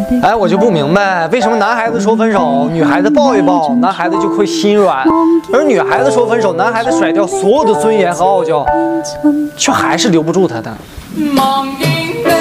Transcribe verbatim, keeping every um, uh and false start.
哎，我就不明白，为什么男孩子说分手，女孩子抱一抱，男孩子就会心软，而女孩子说分手，男孩子甩掉所有的尊严和傲娇，却还是留不住她的。